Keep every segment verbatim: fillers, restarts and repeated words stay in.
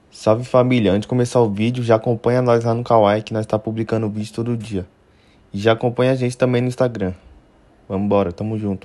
Salve família, antes de começar o vídeo, já acompanha nós lá no Kawaii que nós tá publicando vídeo todo dia. E já acompanha a gente também no Instagram. Vambora, tamo junto.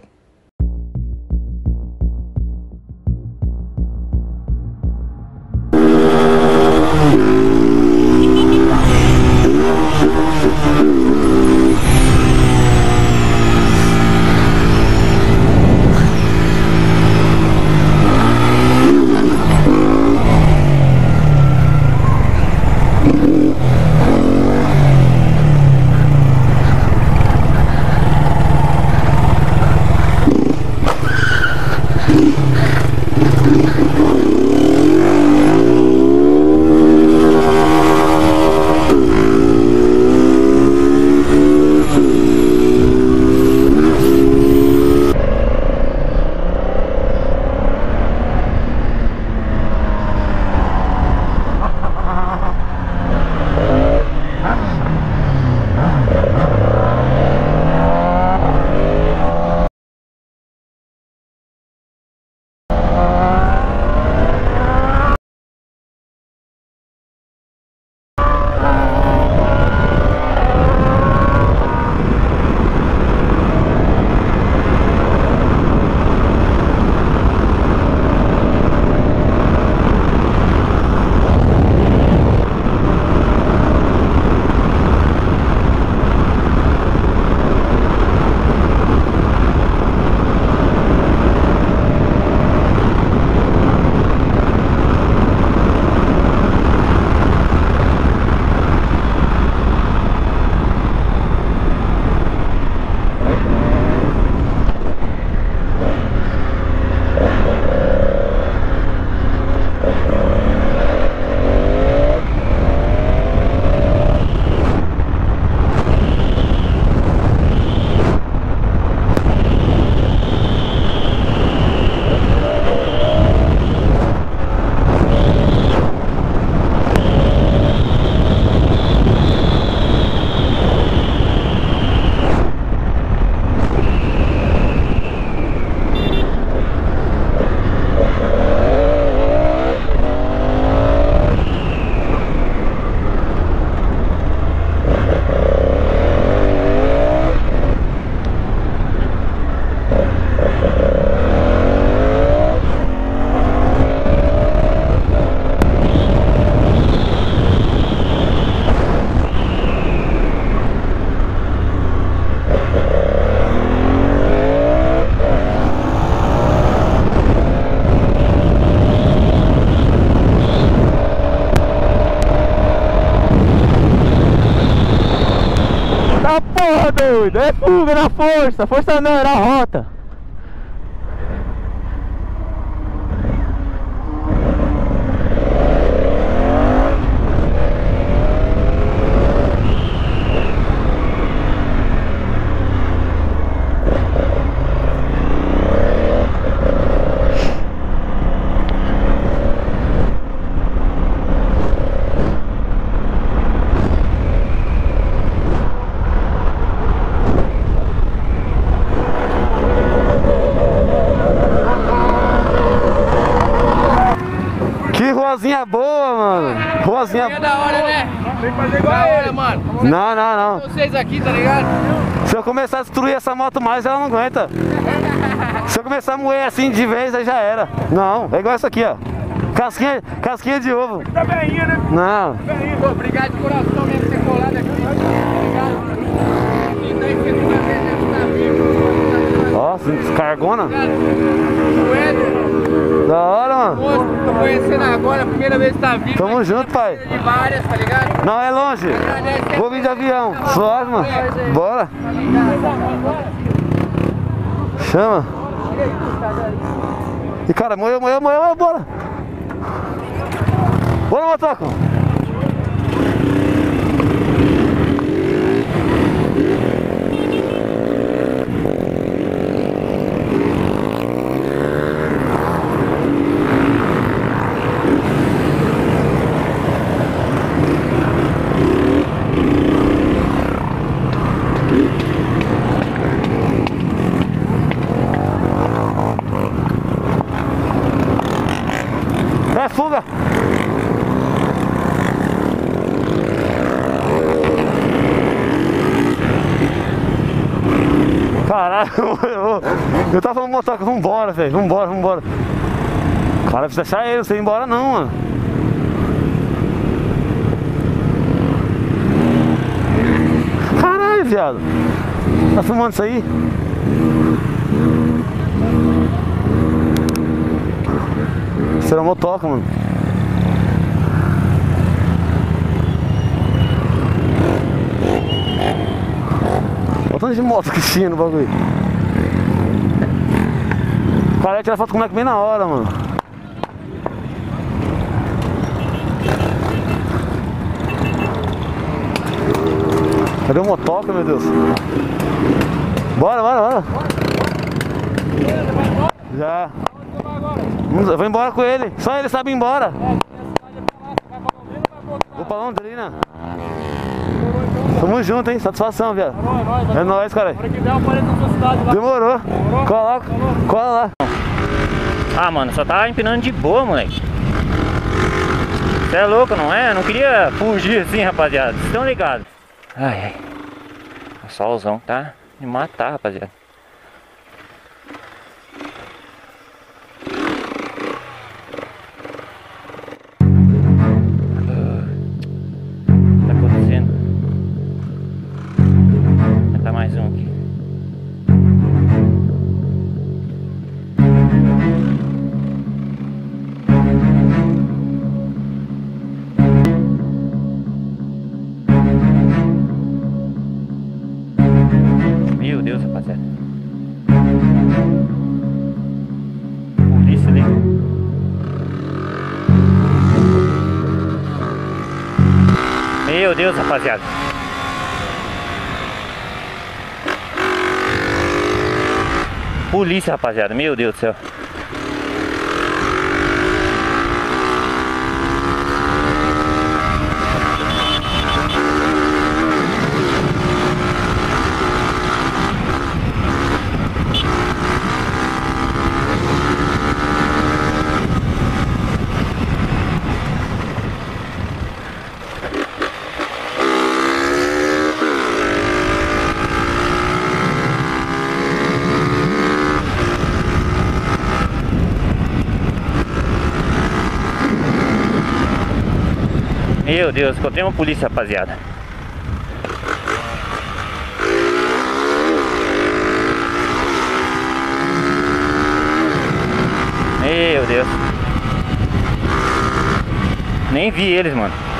Tá porra, doido! É fuga na força! Força não, era a rota! Que ruazinha boa, mano! Ruazinha É da hora, né? Tem que fazer igual Da a hora, ele. mano. Não, não, não. Vocês aqui, tá ligado? Se eu começar a destruir essa moto mais, ela não aguenta. Se eu começar a moer assim de vez, aí já era. Não, é igual essa aqui, ó. Casquinha, casquinha de ovo. Tá velhinha, né? Não. Pô, obrigado de coração mesmo por ter colado aqui. Obrigado. Então, aí, segunda vez, a gente tá vivo. Ó, descargona. O Éder. Da hora, mano. Moço, tô conhecendo agora, a primeira vez que tá vivo. Tamo junto, pai. De várias, tá ligado? Não, é longe. Vou vir de avião. Suave, mano. Bora. Chama. E cara, moeu, moeu, moeu, bora. Bora, motoco. É fuga! Caralho, eu, eu tava falando motoca, vambora, velho, vambora, vambora. Cara, precisa deixar ele, você ir embora não, mano. Caralho, viado. Tá filmando isso aí? Isso era motoca, mano. Olha o tanto de moto que tinha no bagulho. O cara ia tirar foto com o moleque bem na hora, mano. Cadê o motoca, meu Deus? Bora, bora, bora. Já. Eu vou embora com ele. Só ele sabe ir embora. Vou pra Londrina. Tamo junto, hein? Satisfação, viado. É nóis, cara. Demorou. Cola, cola lá. Ah, mano, só tava empinando de boa, moleque. Você é louco, não é? Não queria fugir assim, rapaziada. Vocês estão ligados? Ai, ai. O solzão tá me matar, rapaziada. Tá acontecendo? Vai tá mais um aqui. Meu Deus, rapaziada. Polícia ali. Meu Deus, rapaziada. Polícia, rapaziada. Meu Deus do céu. Meu Deus, encontrei uma polícia, rapaziada. Meu Deus. Nem vi eles, mano.